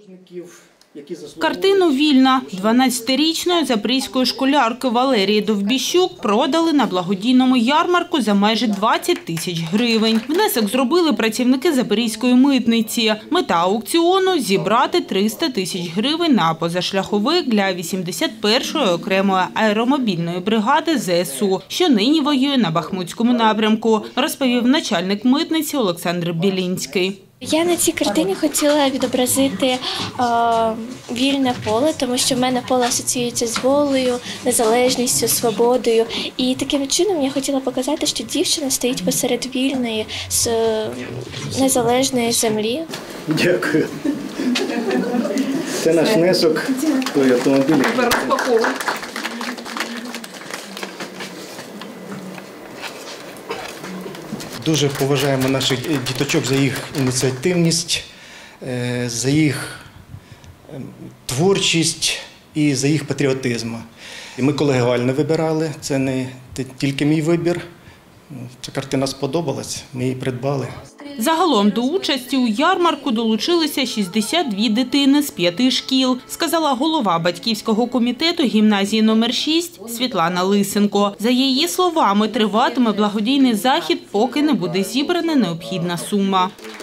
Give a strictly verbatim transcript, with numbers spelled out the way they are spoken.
Картину «Вільна» дванадцятирічної запорізької школярки Валерії Довбіщук продали на благодійному ярмарку за майже двадцять тисяч гривень. Внесок зробили працівники Запорізької митниці. Мета аукціону – зібрати триста тисяч гривень на позашляховик для вісімдесят першої окремої аеромобільної бригади зе ес у, що нині воює на Бахмутському напрямку, розповів начальник митниці Олександр Білінський. Я на цій картині хотіла відобразити е, вільне поле, тому що в мене поле асоціюється з волею, незалежністю, свободою. І таким чином я хотіла показати, що дівчина стоїть посеред вільної, з незалежної землі. Дякую. Це наш внесок в автомобіль. Дуже поважаємо наших діточок за їх ініціативність, за їх творчість і за їх патріотизм. Ми колегіально вибирали, це не тільки мій вибір. Ця картина сподобалась, ми її придбали. Загалом до участі у ярмарку долучилися шістдесят дві дитини з п'яти шкіл, сказала голова батьківського комітету гімназії номер шість Світлана Лисенко. За її словами, триватиме благодійний захід, поки не буде зібрана необхідна сума.